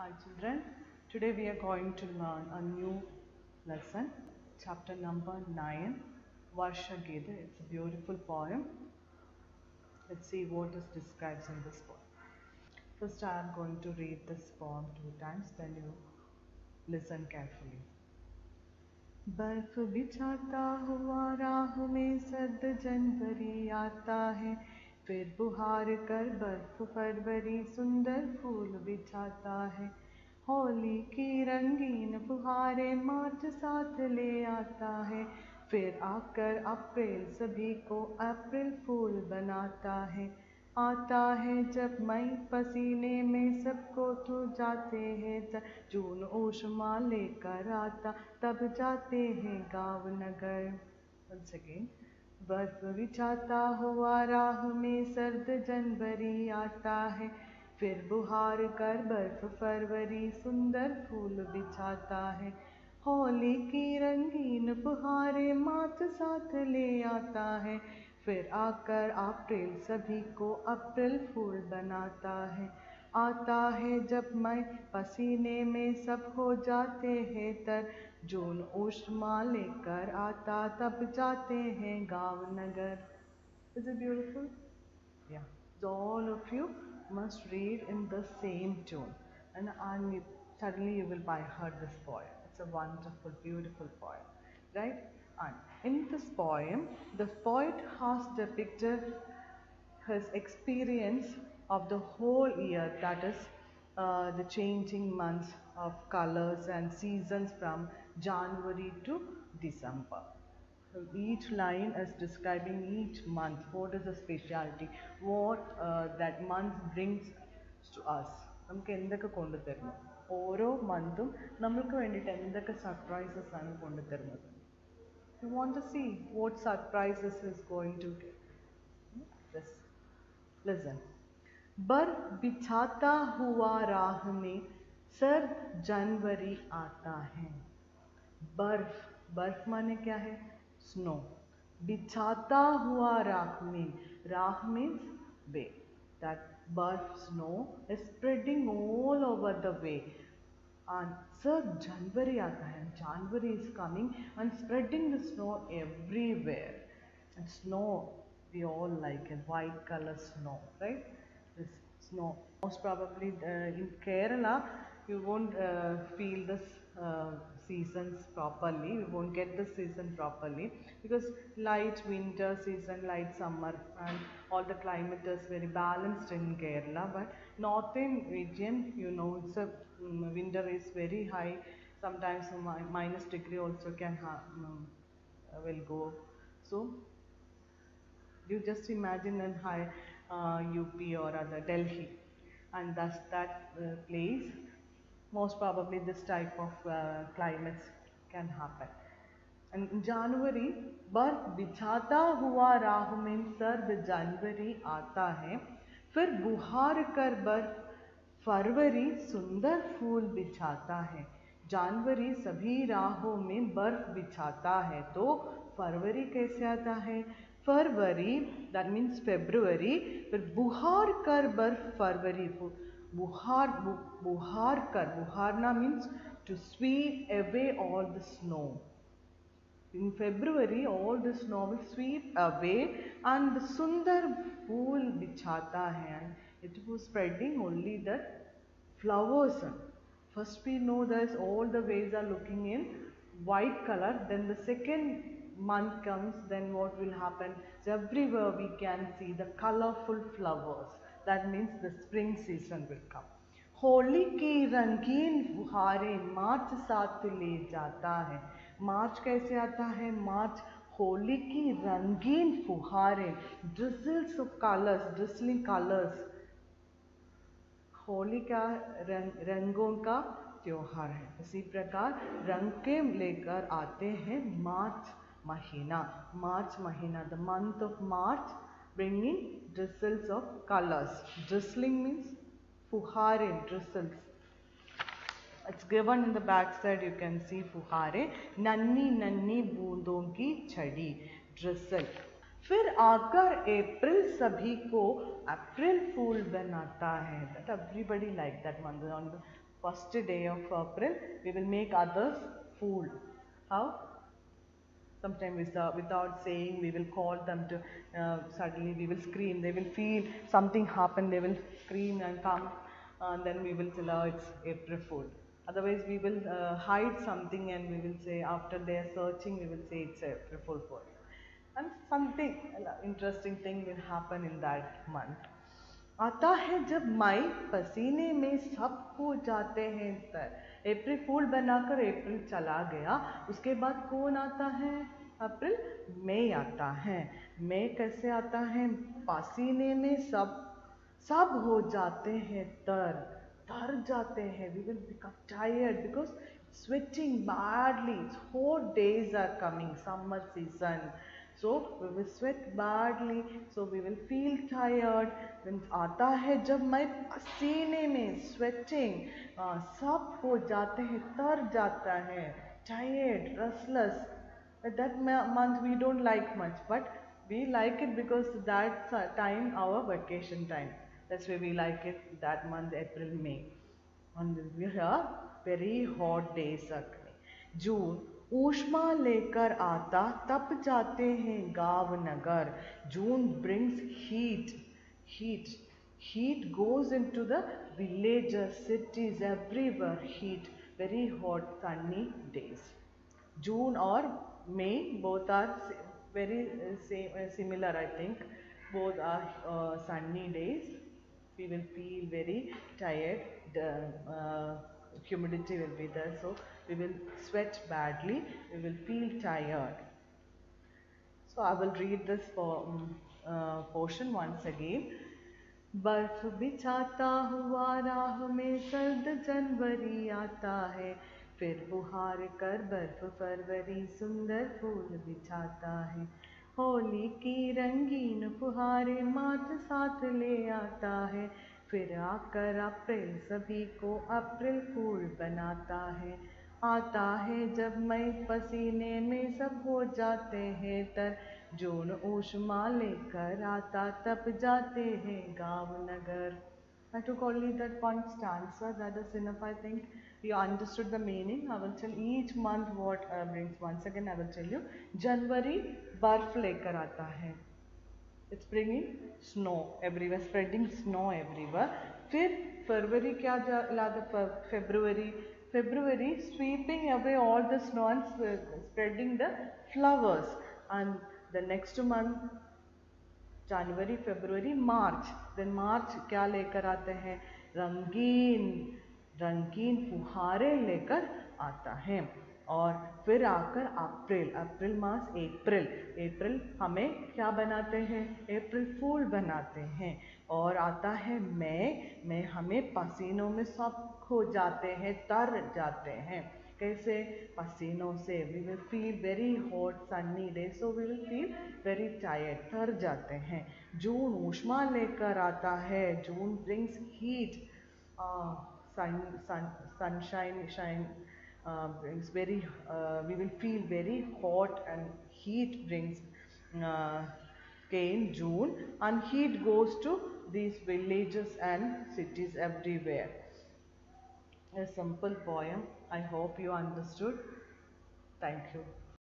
Hi children, today we are going to learn a new lesson, chapter number 9, Varsha Gita. It's a beautiful poem. Let's see what is described in this poem. First I am going to read this poem 2 times, then you listen carefully. बर्फ बिछाता हुआ राह में सर्द जनवरी आता है, फिर बुहार कर बर्फ फरवरी सुंदर फूल बिछाता है। होली की रंगीन फुहारे मार्च साथ ले आता है, फिर आकर अप्रैल सभी को अप्रैल फूल बनाता है। आता है जब मई पसीने में सबको धो जाते हैं, जून ऊष्मा लेकर आता तब जाते हैं गाँव नगर। Once again, बर्फ बिछाता हुआ राह में सर्द जनवरी आता है, फिर बुहार कर बर्फ फरवरी सुंदर फूल बिछाता है। होली की रंगीन फुहारे मार्च साथ ले आता है, फिर आकर अप्रैल सभी को अप्रैल फूल बनाता है। आता है जब मई पसीने में सब हो जाते हैं तर, जून ऊष्मा लेकर आता तब जाते हैं गाँव नगर। Is it beautiful? Yeah. So all of you must read in the same tune, and suddenly you will by heart this poem. It's a wonderful, beautiful poem, right? And in this poem, the poet has depicted his experience of the whole year, that is the changing months of colors and seasons from January to December. So each line is describing each month, what is the speciality, what that month brings to us. നമുക്ക് എന്തൊക്കെ കൊണ്ടുതരുന്നു, ഓരോ മന്തും നമ്മൾക്ക് വേണ്ടിയിട്ട് എന്തൊക്കെ surprises ആണ് കൊണ്ടുതരുന്നത്. You want to see what surprises is going to get. This. Listen. बर्फ बिछाता हुआ राह में सर्द जनवरी आता है। बर्फ, बर्फ माने क्या है? स्नो। बिछाता हुआ राह means way. That बर्फ, snow is spreading all over the way. And सर्द जनवरी आता है, January is coming and spreading the snow everywhere. And snow, we all like it, white color snow, right? This snow. Most probably in Kerala, you won't feel this seasons properly. You won't get the season properly because light winter season, light summer, and all the climate is very balanced in Kerala. But northern region, you know, it's a winter is very high. Sometimes minus degree also can will go. So you just imagine in high UP or other Delhi, and thus that place, most probably this type of climates can happen. And in January, बर्फ बिछाता हुआ राह में सर्द जनवरी आता है, फिर बुहार कर बर्फ फरवरी सुंदर फूल बिछाता है। जनवरी सभी राहों में बर्फ बिछाता है, तो फरवरी कैसे आता है? फरवरी, that means February, फिर बुहार कर बर्फ फरवरी, बुहार कर, बुहारना means to sweep away all the snow. In February, all the snow will sweep away and the Sundar Phool bichhata hai. It was spreading only the flowers. First we know that all the ways are looking in white color, then the second month comes, then what will happen? So everywhere we can see the colorful flowers. That means the spring season will come. Holi की रंगीन फुहारें मार्च साथ ले जाता है। मार्च कैसे आता है? मार्च होली की रंगीन फुहारें, drizzles of colors, drizzling colors. Holi का रंगों का त्योहार है। इसी प्रकार रंग के लेकर आते हैं मार्च महीना। मार्च महीना, the month of March, bringing drizzles of colors. Drizzling means फुहारे, drizzles. It's given in the back side, you can see फुहारे, नन्ही नन्ही बूंदों की छड़ी, drizzle. फिर आकर अप्रैल सभी को अप्रैल फूल बनाता है. That everybody like that month. On the first day of April, we will make others fool. How? Sometimes without saying, we will call them to, suddenly we will scream, they will feel something happen, they will scream and come, and then we will tell, oh, it's April Fool. Otherwise, we will hide something and we will say, after they are searching, we will say it's April Fool. And something interesting thing will happen in that month. आता है जब मई, पसीने में सब खो जाते हैं तर। अप्रैल फूल बनाकर अप्रैल चला गया, उसके बाद कौन आता है? अप्रैल, मई आता है। मई कैसे आता है? पसीने में सब सब हो जाते हैं तर, तर जाते हैं, we will become tired because sweating badly, 4 days are coming, summer season, so we will sweat badly, so we will feel tired. Then आता है जब मैं पसीने में sweating, सब हो जाते हैं, तर जाता है, tired, restless. At that month we don't like much, but we like it because that's time our vacation time. That's why we like it that month, April, May. And we have very hot days are coming. June, ऊष्मा लेकर आता, तप जाते हैं गाँव नगर. June brings heat, heat. Heat goes into the villages, cities, everywhere. Heat, very hot, sunny days. June or May, both are very similar, I think. Both are sunny days. We will feel very tired. The humidity will be there, so we will sweat badly. We will feel tired. So I will read this portion once again. बर्फ बिछाता हुआ राह में सर्द जनवरी आता है, फिर बुहार कर बर्फ फरवरी सुंदर फूल बिछाता है। होली की रंगीन फुहारे मात साथ ले आता है, फिर आकर अप्रैल सभी को अप्रैल फूल बनाता है। आता है जब मई, पसीने में सब हो जाते हैं तर, जून ऊष्मा लेकर आता, तप जाते हैं गाँव नगर. I took only that one stanza, that is enough. I think you understood the meaning. I will tell each month what brings. Once again I will tell you. January बर्फ लेकर आता है. It's bringing snow everywhere, spreading snow everywhere. फिर फरवरी क्या लाता? February sweeping away all the snow and spreading the flowers. And the next month, January, February, March. Then March क्या लेकर आते हैं? रंगीन रंगीन फुहारे लेकर आता है. और फिर आकर अप्रैल मास, अप्रैल हमें क्या बनाते हैं? अप्रैल फूल बनाते हैं. और आता है मई हमें पसीनों में सब खो जाते हैं, तर जाते हैं. कैसे? पसीनों से. We will feel very hot sunny day, so we will feel very tired, थर जाते हैं. जून ऊष्मा लेकर आता है. June brings heat, sunshine brings very, we will feel very hot, and heat brings came June, and heat goes to these villages and cities everywhere. A simple poem. I hope you understood. Thank you.